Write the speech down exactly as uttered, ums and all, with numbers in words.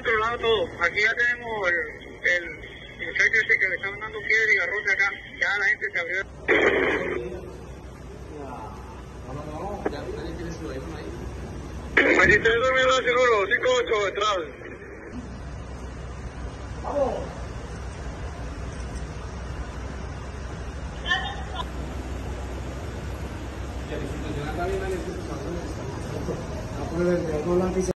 controlado todo. Aquí ya tenemos el, el muchacho ese que le estaban dando piedra y garrote acá. Ya la gente se abrió. No, no, no, ya nadie tiene su teléfono ahí. veintitrés dos mil seguro, cinco ocho, entrada. ¡Vamos! Que la institución está bien, la institución está bien.